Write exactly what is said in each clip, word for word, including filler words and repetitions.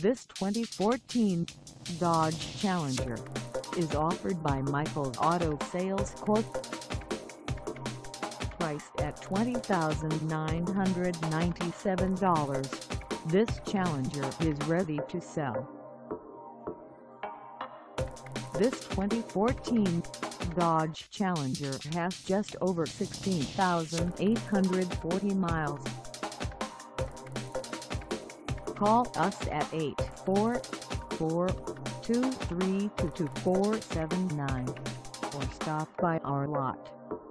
This twenty fourteen Dodge Challenger is offered by Michael's Auto Sales Corp. Priced at twenty thousand nine hundred ninety-seven dollars, this Challenger is ready to sell. This twenty fourteen Dodge Challenger has just over sixteen thousand eight hundred forty miles. Call us at eight four four, two three two, two four seven nine or stop by our lot.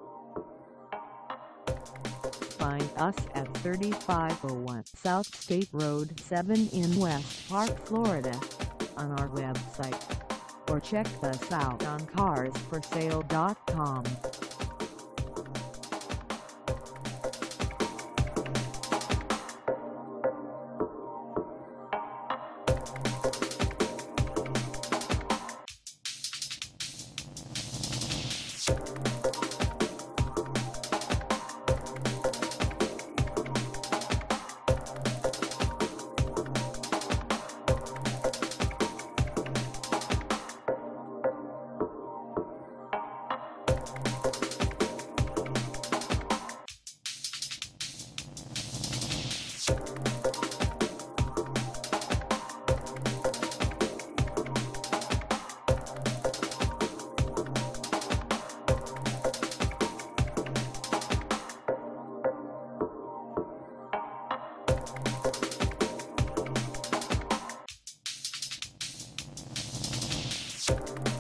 Find us at thirty-five oh one South State Road seven in West Park, Florida on our website, or check us out on cars for sale dot com. You